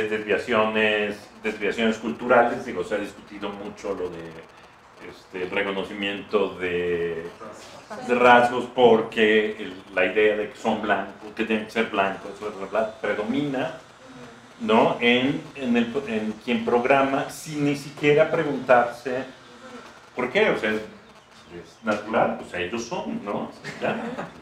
desviaciones culturales, digo, se ha discutido mucho lo de el reconocimiento de rasgos porque la idea de que son blancos, que tienen que ser blancos, predomina, ¿no? en quien programa sin ni siquiera preguntarse ¿por qué? O sea, es natural, o sea, ellos son, ¿no? ¿Ya?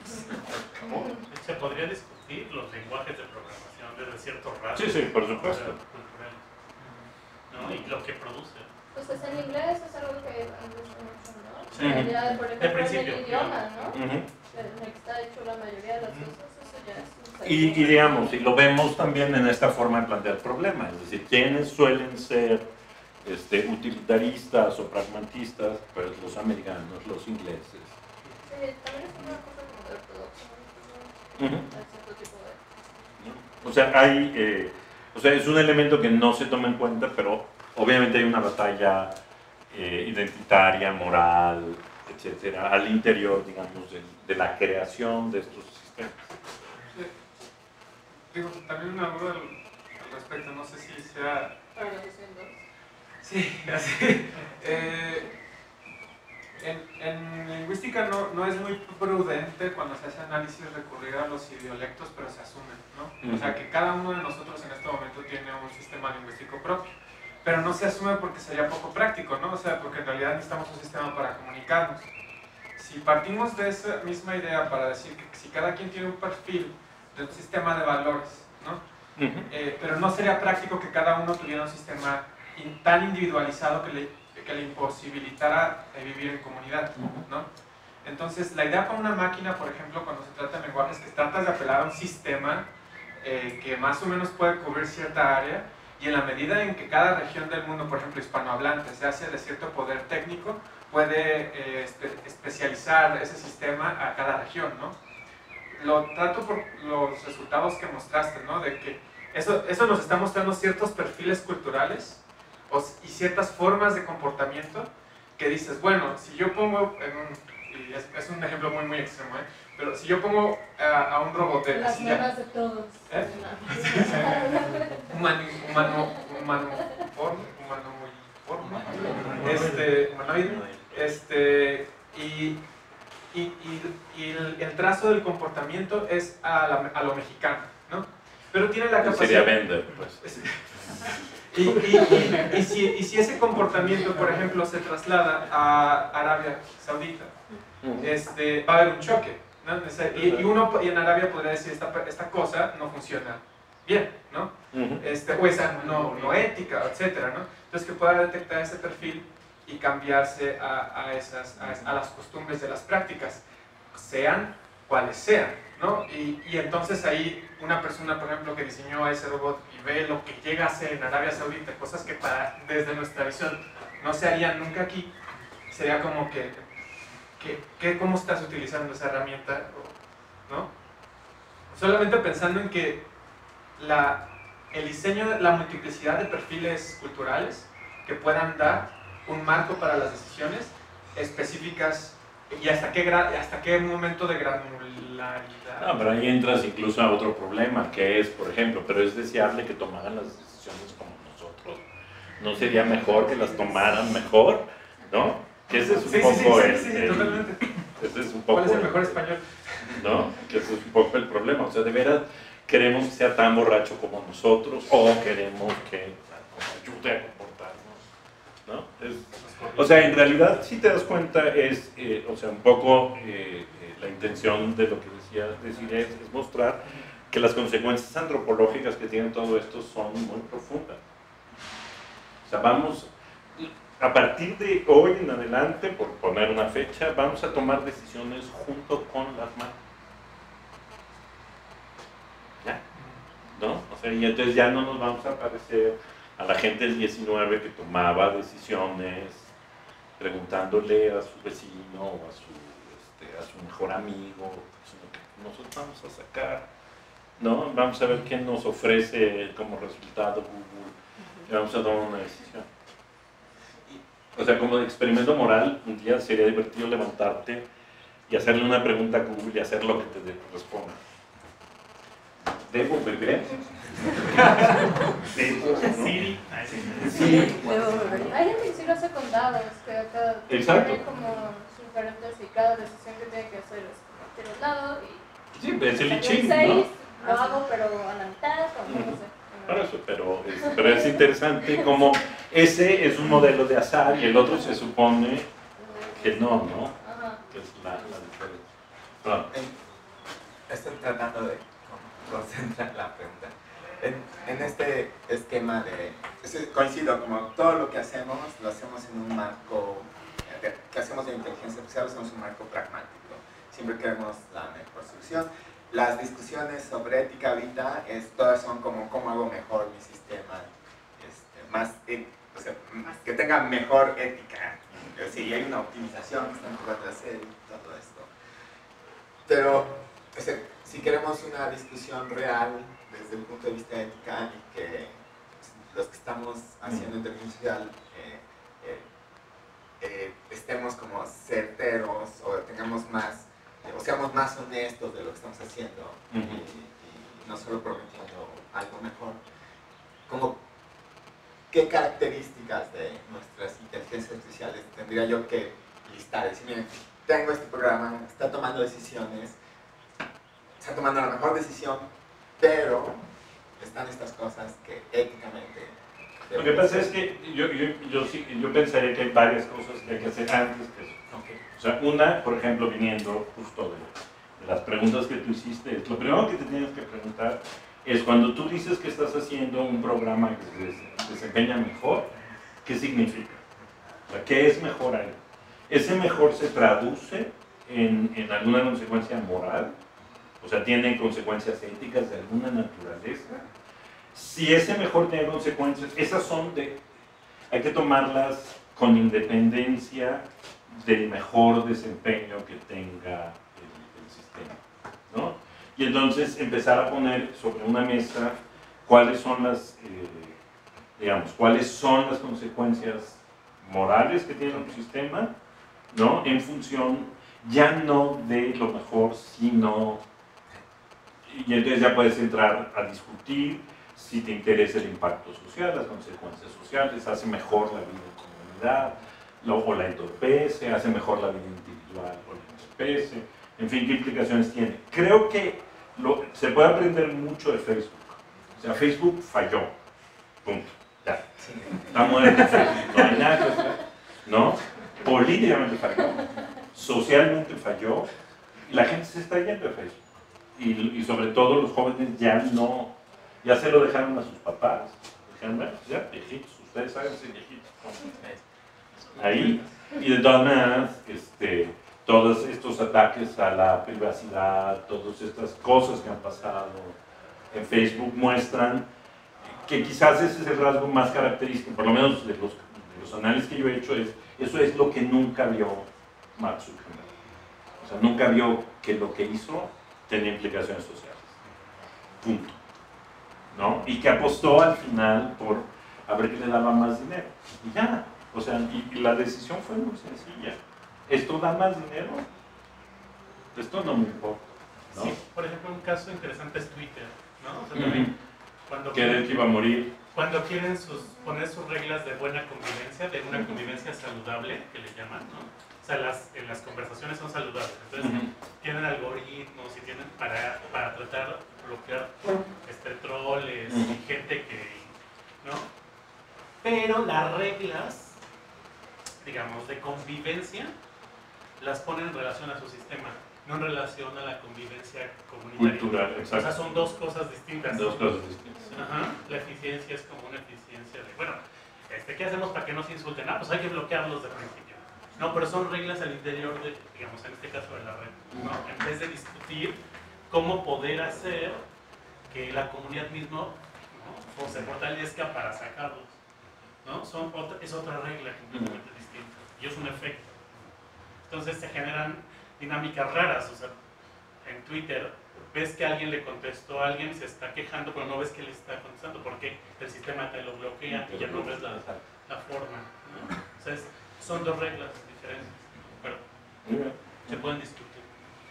Se podría discutir los lenguajes de programación desde ciertos rasgos.
Sí, sí, por supuesto.
Culturales, ¿no? Y lo que produce.
Pues es en inglés, es algo que han visto mucho, ¿no?
Sí.
Ya, por ejemplo,
principio,
en el idioma, ¿no?
Uh-huh.
En el que está hecho la mayoría de las cosas, eso ya es un
Y digamos, y lo vemos también en esta forma de plantear el problema, es decir, ¿quiénes suelen ser utilitaristas o pragmatistas? Pues los americanos, los ingleses.
Sí, también es una cosa como de ortodoxia, ¿no?
Uh-huh.
Hay cierto tipo de...
O sea, es un elemento que no se toma en cuenta, pero obviamente hay una batalla identitaria, moral, etcétera, al interior, digamos, de la creación de estos sistemas.
Sí. Digo, también una duda al respecto, no sé si sea...
Para los haciendo.
Sí, así. En lingüística no es muy prudente cuando se hace análisis recurrir a los idiolectos, pero se asumen, ¿no? O sea, que cada uno de nosotros en este momento tiene un sistema lingüístico propio, pero no se asume porque sería poco práctico, ¿no? O sea, porque en realidad necesitamos un sistema para comunicarnos. Si partimos de esa misma idea para decir que si cada quien tiene un perfil de un sistema de valores, ¿no? Pero no sería práctico que cada uno tuviera un sistema tan individualizado que le imposibilitara vivir en comunidad, ¿no? Entonces, la idea para una máquina, por ejemplo, cuando se trata de lenguajes, es que tratas de apelar a un sistema que más o menos puede cubrir cierta área, y en la medida en que cada región del mundo, por ejemplo, hispanohablante, se hace de cierto poder técnico, puede especializar ese sistema a cada región, ¿no? Lo trato por los resultados que mostraste, ¿no? De que eso nos está mostrando ciertos perfiles culturales y ciertas formas de comportamiento que dices, bueno, si yo pongo y es un ejemplo muy extremo, pero si yo pongo a un robot
Las manos de todos.
humanoide, y el trazo del comportamiento es a lo mexicano, ¿no? Pero tiene la capacidad...
Sería vender, pues.
Y si ese comportamiento, por ejemplo, se traslada a Arabia Saudita, va a haber un choque, ¿no? Y en Arabia podría decir, esta cosa no funciona bien, ¿no? O esa no ética, etcétera, ¿no? Entonces que pueda detectar ese perfil y cambiarse a las costumbres de las prácticas, sean cuales sean, ¿no? Y entonces ahí una persona, por ejemplo, que diseñó ese robot y ve lo que llega a hacer en Arabia Saudita, cosas que desde nuestra visión no se harían nunca aquí, sería como ¿cómo estás utilizando esa herramienta? ¿No? Solamente pensando en que el diseño, la multiplicidad de perfiles culturales que puedan dar un marco para las decisiones específicas y hasta qué momento de granularidad.
No, pero ahí entras incluso a otro problema, que es, por ejemplo, pero es deseable que tomaran las decisiones como nosotros. ¿No sería mejor que las tomaran mejor? ¿No? Que ese es un poco
totalmente.
Ese es un poco
¿Cuál es el mejor español?
¿No? Que ese es un poco el problema. O sea, de veras queremos que sea tan borracho como nosotros o queremos que nos ayude a comportarnos, ¿no? O sea, en realidad, si te das cuenta, es o sea, un poco la intención de lo que decir es mostrar que las consecuencias antropológicas que tiene todo esto son muy profundas. O sea, a partir de hoy en adelante, por poner una fecha, vamos a tomar decisiones junto con las manos. ¿Ya? ¿No? O sea, y entonces ya no nos vamos a parecer a la gente del 19 que tomaba decisiones preguntándole a su vecino o a su mejor amigo, sino que nosotros vamos a sacar, ¿no? Vamos a ver qué nos ofrece como resultado Google y vamos a tomar una decisión. O sea, como de experimento moral, un día sería divertido levantarte y hacerle una pregunta a Google y hacer lo que te responda. ¿Debo beber? ¿Debo?
Siri.
Sí.
Hay gente que sí lo hace con dados, que acá tiene como sugerentes y cada decisión que tiene que hacer es como tiro un dado y...
Sí, es el I Ching,
6,
¿no?
lo hago pero a la mitad o no sé.
Por eso, pero es interesante como ese es un modelo de azar y el otro se supone que no, ¿no? Que es la diferencia. Perdón.
Estoy tratando de concentrar la pregunta. En este esquema coincido, como todo lo que hacemos, lo hacemos en un marco, que hacemos de inteligencia artificial, lo hacemos en un marco pragmático. Siempre queremos la mejor solución. Las discusiones sobre ética ahorita todas son como cómo hago mejor mi sistema, que tenga mejor ética. Sí, hay una optimización que están tratando de hacer y todo esto. Pero si queremos una discusión real desde el punto de vista de ética y que los que estamos haciendo inteligencia artificial estemos como certeros o tengamos más, o seamos más honestos de lo que estamos haciendo y no solo prometiendo algo mejor, como qué características de nuestras inteligencias artificiales tendría yo que listar, decir, miren, tengo este programa, está tomando decisiones, está tomando la mejor decisión, pero están estas cosas que éticamente...
Lo que pasa es que yo pensaría que hay varias cosas que hay que hacer antes que eso. O sea, una, por ejemplo, viniendo justo de las preguntas que tú hiciste, lo primero que te tienes que preguntar es cuando tú dices que estás haciendo un programa que se desempeña mejor, ¿qué significa? O sea, ¿qué es mejor ahí? ¿Ese mejor se traduce en alguna consecuencia moral? O sea, ¿tiene consecuencias éticas de alguna naturaleza? Si ese mejor tiene consecuencias, esas son hay que tomarlas con independencia del mejor desempeño que tenga el sistema, ¿no? Y entonces empezar a poner sobre una mesa cuáles son las consecuencias morales que tiene un sistema, ¿no? En función ya no de lo mejor, sino... Y entonces ya puedes entrar a discutir si te interesa el impacto social, las consecuencias sociales, hace mejor la vida en comunidad, o la entorpece, hace mejor la vida individual o la entorpece, en fin, qué implicaciones tiene. Creo que se puede aprender mucho de Facebook. O sea, Facebook falló, punto, ya. Está muerto Facebook, no hay nada que hacer, ¿no? Políticamente falló, socialmente falló, y la gente se está yendo de Facebook. Y sobre todo los jóvenes ya no Ya se lo dejaron a sus papás. Dijeron, bueno, ya, viejitos, ustedes háganse viejitos. Ahí, y de todas maneras, todos estos ataques a la privacidad, todas estas cosas que han pasado en Facebook muestran que quizás ese es el rasgo más característico, por lo menos de los análisis que yo he hecho, eso es lo que nunca vio Mark Zuckerberg. O sea, nunca vio que lo que hizo tenía implicaciones sociales. Punto. ¿No? Y que apostó al final por a ver qué le daba más dinero. Y ya. O sea, y la decisión fue muy sencilla. ¿Esto da más dinero? Esto no me importa, ¿no?
Sí, por ejemplo, un caso interesante es Twitter, ¿no? O sea, también, cuando
que iba a morir.
Cuando quieren poner sus reglas de buena convivencia, de una convivencia saludable, que le llaman, ¿no? O sea, las conversaciones son saludables. Entonces, tienen algoritmos y tienen para tratar de bloquear troles y gente que, ¿no? Pero las reglas, digamos, de convivencia, las ponen en relación a su sistema, no en relación a la convivencia comunitaria.
Cultural, exacto.
O sea, son dos cosas distintas.
Dos cosas distintas.
Ajá. La eficiencia es como una eficiencia de, bueno, ¿qué hacemos para que no se insulten? Ah, pues hay que bloquearlos de principio. No, pero son reglas al interior de, digamos, en este caso de la red, ¿no? En vez de discutir cómo poder hacer que la comunidad misma, ¿no? O se fortalezca para sacarlos, ¿no? Es otra regla completamente distinta y es un efecto. Entonces se generan dinámicas raras, o sea, en Twitter ves que alguien le contestó a alguien, se está quejando, pero no ves que le está contestando porque el sistema te lo bloquea y ya no ves la forma, ¿no? O sea, son dos reglas diferentes, pero se pueden discutir.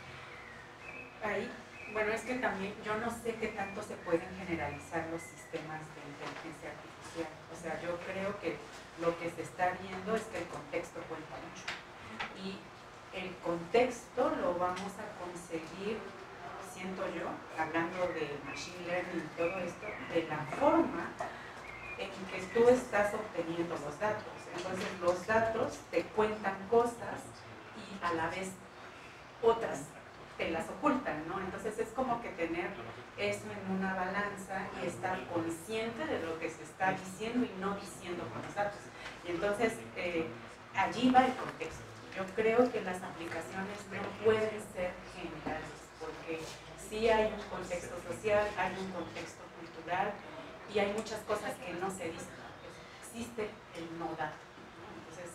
Ahí, bueno, es que también yo no sé qué tanto se pueden generalizar los sistemas de inteligencia artificial. O sea, yo creo que lo que se está viendo es que el contexto cuenta mucho. Y el contexto lo vamos a conseguir, siento yo, hablando de machine learning y todo esto, de la forma en que tú estás obteniendo los datos. Entonces los datos te cuentan cosas y a la vez otras te las ocultan, ¿no? Entonces es como que tener eso en una balanza y estar consciente de lo que se está diciendo y no diciendo con los datos. Y entonces allí va el contexto. Yo creo que las aplicaciones no pueden ser generales, porque sí hay un contexto social, hay un contexto cultural y hay muchas cosas que no se dicen. Existe el no dato. Entonces,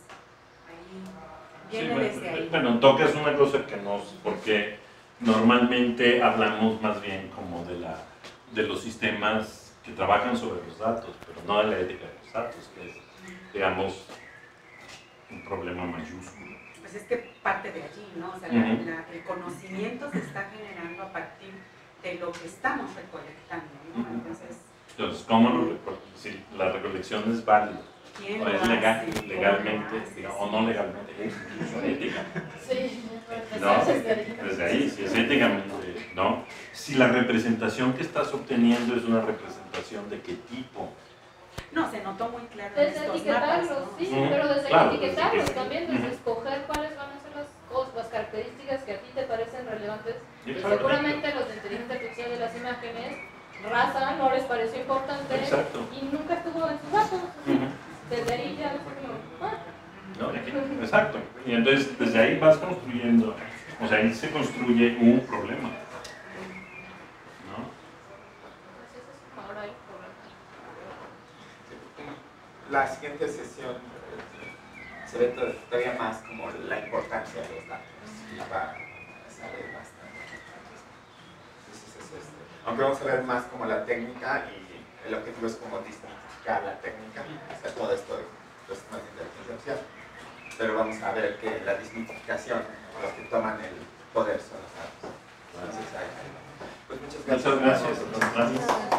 ahí viene desde ahí.
Bueno, tocas una cosa que no sé, porque normalmente hablamos más bien como de los sistemas que trabajan sobre los datos, pero no de la ética de los datos, que es, digamos, un problema mayúsculo.
Pues es que parte de allí, ¿no? O sea, el conocimiento se está generando a partir de lo que estamos recolectando, ¿no?
Entonces, ¿cómo lo recolectamos? Si la recolección es válida, o es legalmente, digamos, o no legalmente, es incluso ética.
Sí,
¿no? Desde ahí, si es éticamente, ¿no? Si la representación que estás obteniendo es una representación de qué tipo.
No, se notó muy claro.
Desde etiquetarlos, mapas, ¿no? Sí, pero desde
claro,
etiquetarlos también, desde escoger cuáles van a ser las características que a ti te parecen relevantes. Y seguramente los de inteligencia artificial de las imágenes, raza no les pareció importante.
Exacto.
Y nunca estuvo en sus datos. Desde ahí ya
¿no? Exacto. Y entonces desde ahí vas construyendo, o sea, ahí se construye un problema.
La siguiente sesión se ve todavía más como la importancia de los datos y va a saber bastante. Entonces, aunque vamos a ver más como la técnica y el objetivo es como desmitificar la técnica, o sea, todo esto de los sistemas de inteligencia artificial, pero vamos a ver que la desmitificación, los que toman el poder son los datos. Entonces, pues muchas gracias.
Muchas gracias.